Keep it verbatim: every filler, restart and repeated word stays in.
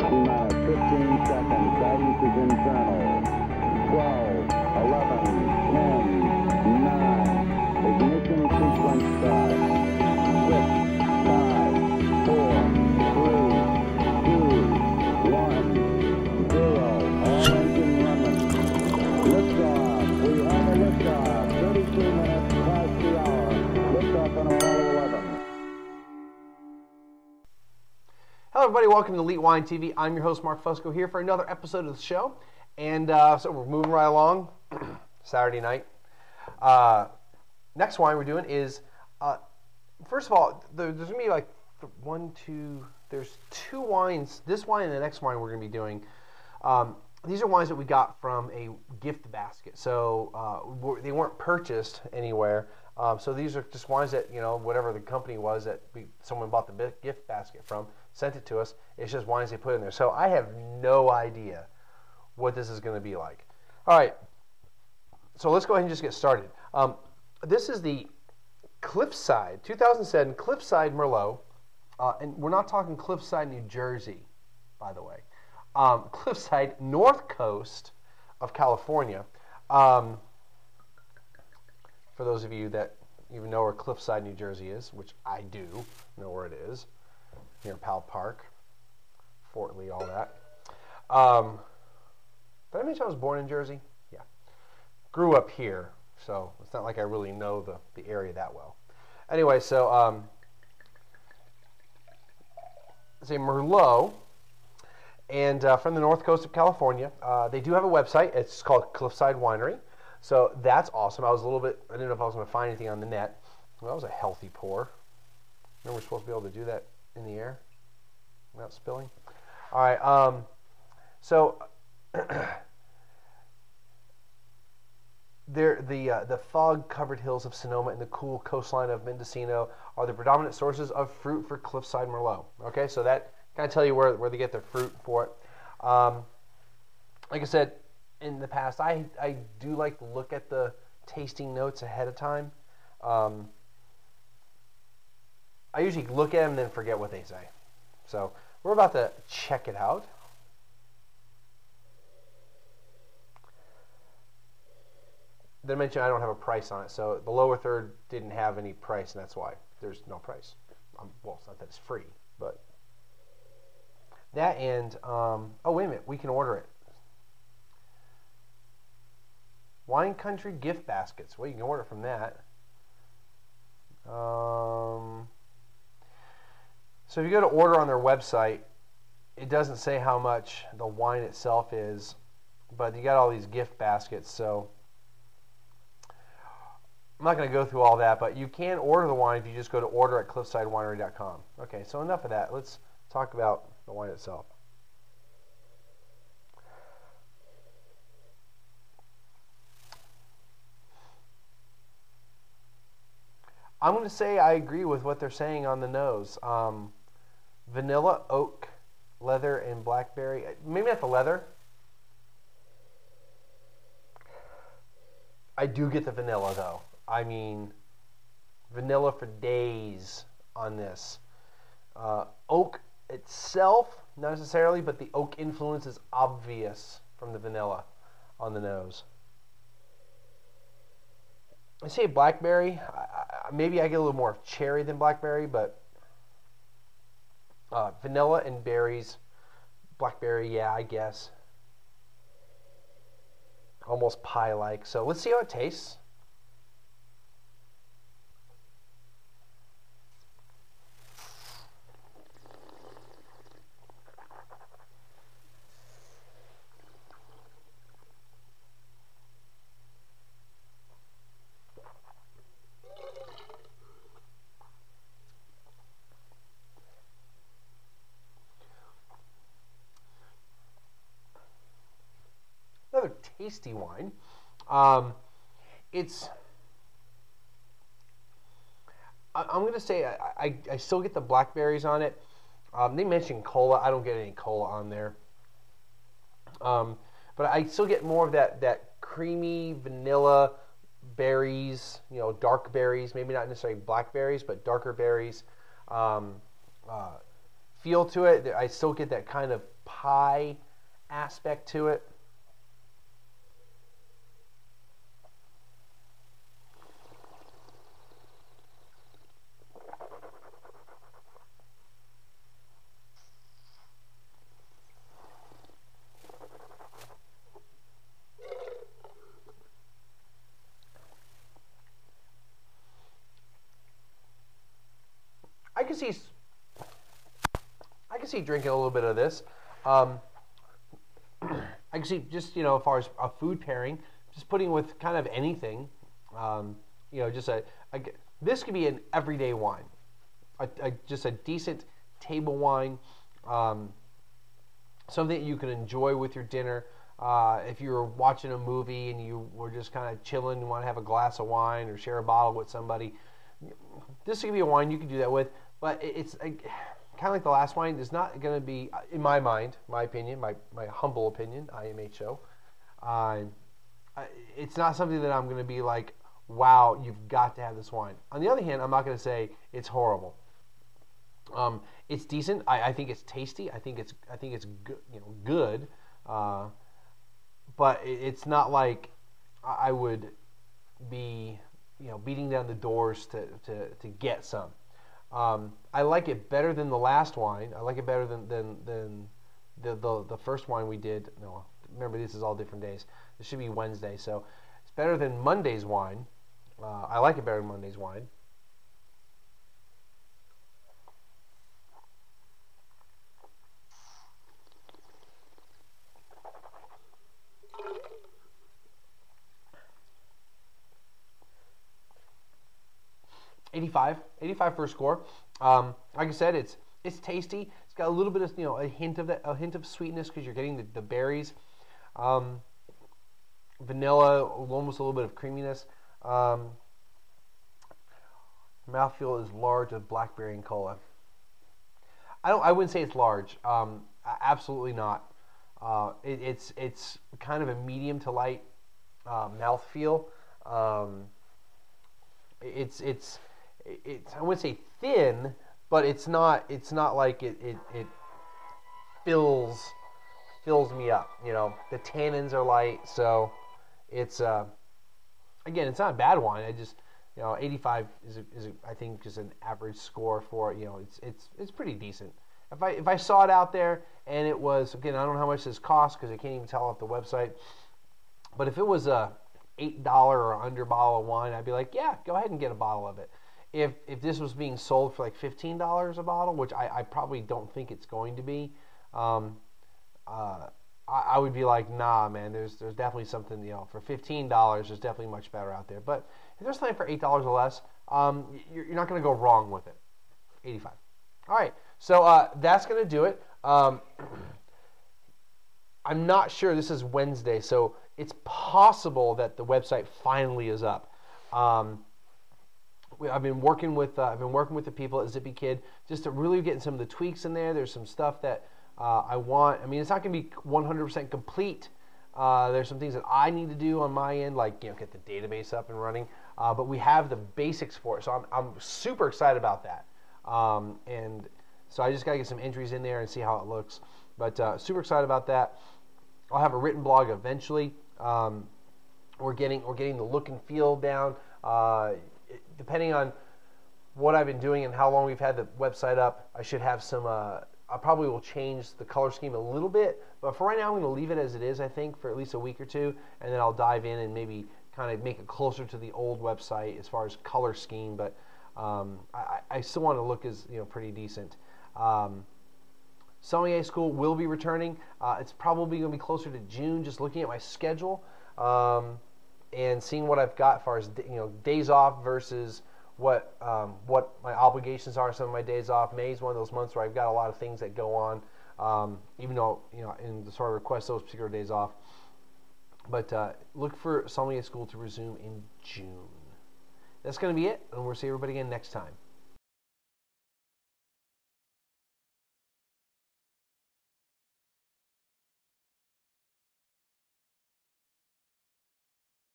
T-minus fifteen seconds. Guidance is internal. twelve, eleven, ten, nine. Ignition sequence start. six, five, four, three, two, one, zero. All engine running. Liftoff. We have a liftoff. thirty-two minutes past the hour. Liftoff on Apollo eleven. Hello everybody, welcome to Elite Wine T V. I'm your host Mark Fusco here for another episode of the show. And uh, so we're moving right along, Saturday night. Uh, next wine we're doing is, uh, first of all, there, there's going to be like one, two, there's two wines, this wine and the next wine we're going to be doing. Um, these are wines that we got from a gift basket. So uh, they weren't purchased anywhere. Um, so these are just wines that, you know, whatever the company was that we, someone bought the gift basket from, sent it to us. It's just wines they put in there. So I have no idea what this is going to be like. All right. So let's go ahead and just get started. Um, this is the Cliffside, two thousand seven Cliffside Merlot. Uh, and we're not talking Cliffside, New Jersey, by the way. Um, Cliffside, north coast of California. Um, for those of you that even know where Cliffside, New Jersey is, which I do know where it is, near Powell Park, Fort Lee, all that. Um, did I mention I was born in Jersey? Yeah. Grew up here, so it's not like I really know the, the area that well. Anyway, so um, it's a Merlot, and uh, from the north coast of California. Uh, they do have a website. It's called Cliffside Winery. So that's awesome. I was a little bit, I didn't know if I was going to find anything on the net. Well, that was a healthy pour. Remember, we're supposed to be able to do that in the air without spilling. All right. Um, so there, the uh, the fog-covered hills of Sonoma and the cool coastline of Mendocino are the predominant sources of fruit for Cliffside Merlot. Okay, so that kind of tell you where where they get their fruit for it. Um, like I said in the past, I I do like to look at the tasting notes ahead of time. Um, I usually look at them and then forget what they say. So we're about to check it out. Did I mention I don't have a price on it? So the lower third didn't have any price, and that's why there's no price. Um, well, it's not that it's free, but that and um, oh wait a minute, we can order it. Wine Country gift baskets. Well, you can order from that. Um, so if you go to order on their website, it doesn't say how much the wine itself is, but you got all these gift baskets. So I'm not going to go through all that, but you can order the wine if you just go to order at cliffside winery dot com. Okay, so enough of that. Let's talk about the wine itself. I'm going to say I agree with what they're saying on the nose. Um, vanilla, oak, leather, and blackberry. Maybe not the leather. I do get the vanilla, though. I mean, vanilla for days on this. Uh, oak itself, not necessarily, but the oak influence is obvious from the vanilla on the nose. I say blackberry. I, I, maybe I get a little more of cherry than blackberry, but uh, vanilla and berries. Blackberry, yeah, I guess. Almost pie-like. So let's see how it tastes. Another tasty wine. Um, it's, I, I'm going to say I, I, I still get the blackberries on it. Um, they mentioned cola. I don't get any cola on there. Um, but I still get more of that, that creamy vanilla berries, you know, dark berries, maybe not necessarily blackberries, but darker berries. Um, uh, feel to it. I still get that kind of pie aspect to it. I can see, I can see drinking a little bit of this. Um, I can see just, you know, as far as a food pairing, just putting with kind of anything. Um, you know, just a, a this could be an everyday wine, a, a, just a decent table wine, um, something that you can enjoy with your dinner. Uh, if you were watching a movie and you were just kind of chilling, you want to have a glass of wine or share a bottle with somebody, this could be a wine you could do that with. But it's kind of like the last wine. It's not going to be, in my mind, my opinion, my, my humble opinion, I M H O. Uh, it's not something that I'm going to be like, wow, you've got to have this wine. On the other hand, I'm not going to say it's horrible. Um, it's decent. I, I think it's tasty. I think it's I think it's good. You know, good. Uh, but it, it's not like I would be, you know, beating down the doors to to, to get some. Um, I like it better than the last wine. I like it better than than, than the, the the first wine we did. No, remember this is all different days. This should be Wednesday, so it's better than Monday's wine. Uh, I like it better than Monday's wine. eighty-five, eighty-five for a score. Um, like I said, it's it's tasty. It's got a little bit of, you know, a hint of that, a hint of sweetness because you're getting the, the berries, um, vanilla, almost a little bit of creaminess. Um, mouthfeel is large with blackberry and cola. I don't. I wouldn't say it's large. Um, absolutely not. Uh, it, it's it's kind of a medium to light uh, mouthfeel. Um, it's it's it's I wouldn't say thin, but it's not it's not like it it, it fills fills me up. You know, the tannins are light, so it's uh, again, it's not a bad wine. I just, you know, eighty-five is a, is a, I think just an average score for it. You know, it's it's it's pretty decent. If I if I saw it out there and it was, again, I don't know how much this costs because I can't even tell off the website, but if it was a eight dollar or under bottle of wine, I'd be like, yeah, go ahead and get a bottle of it. If if this was being sold for like fifteen dollars a bottle, which I, I probably don't think it's going to be, um, uh, I, I would be like, nah, man, there's there's definitely something, you know, for fifteen dollars, there's definitely much better out there. But if there's something for eight dollars or less, um, you're, you're not going to go wrong with it. eighty-five. All right, so uh, that's going to do it. Um, I'm not sure. This is Wednesday, so it's possible that the website finally is up. Um, we, I've been working with uh, I've been working with the people at Zippy Kid just to really get some of the tweaks in there. There's some stuff that uh, I want. I mean, it's not going to be one hundred percent complete. Uh, there's some things that I need to do on my end, like, you know, get the database up and running. Uh, but we have the basics for it, so I'm I'm super excited about that. Um, and so I just got to get some entries in there and see how it looks. But uh, super excited about that. I'll have a written blog eventually. Um, we're getting we're getting the look and feel down. Uh, depending on what I've been doing and how long we've had the website up, I should have some. Uh, I probably will change the color scheme a little bit, but for right now, I'm going to leave it as it is. I think for at least a week or two, and then I'll dive in and maybe kind of make it closer to the old website as far as color scheme. But um, I, I still want to look as, you know, pretty decent. Um, Sommelier School will be returning. Uh, it's probably going to be closer to June. Just looking at my schedule um, and seeing what I've got as far as, you know, days off versus what um, what my obligations are. Some of my days off. May is one of those months where I've got a lot of things that go on. Um, even though, you know, in the sort of request those particular days off. But uh, look for Sommelier School to resume in June. That's going to be it, and we'll see everybody again next time.